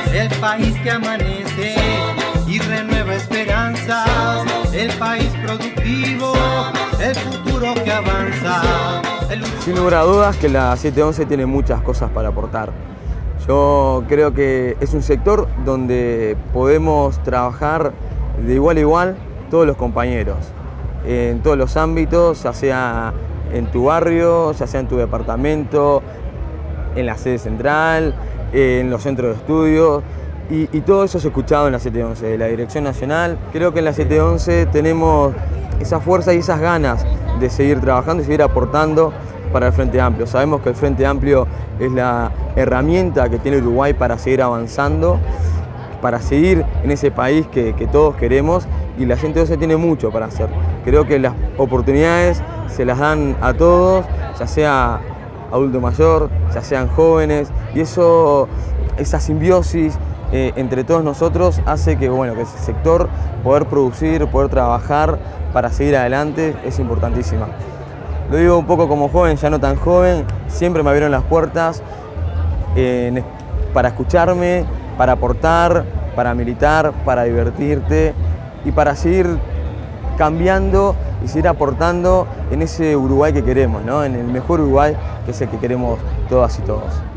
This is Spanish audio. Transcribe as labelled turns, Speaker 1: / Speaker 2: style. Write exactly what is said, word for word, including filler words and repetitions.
Speaker 1: el país que amanece y renueva esperanzas, el país productivo, el futuro que avanza. El...
Speaker 2: Sin lugar a dudas que la siete once tiene muchas cosas para aportar. Yo creo que es un sector donde podemos trabajar de igual a igual todos los compañeros, en todos los ámbitos, ya sea en tu barrio, ya sea en tu departamento, en la sede central, en los centros de estudios, y, y todo eso es escuchado en la siete once, de la Dirección Nacional. Creo que en la siete once tenemos esa fuerza y esas ganas de seguir trabajando y seguir aportando para el Frente Amplio. Sabemos que el Frente Amplio es la herramienta que tiene Uruguay para seguir avanzando, para seguir en ese país que, que todos queremos, y la siete once tiene mucho para hacer. Creo que las oportunidades se las dan a todos, ya sea adulto mayor, ya sean jóvenes, y eso, esa simbiosis eh, entre todos nosotros hace que, bueno, que ese sector, poder producir, poder trabajar para seguir adelante, es importantísima. Lo digo un poco como joven, ya no tan joven, siempre me abrieron las puertas eh, para escucharme, para aportar, para militar, para divertirte y para seguir cambiando y seguir aportando en ese Uruguay que queremos, ¿no? En el mejor Uruguay que es el que queremos todas y todos.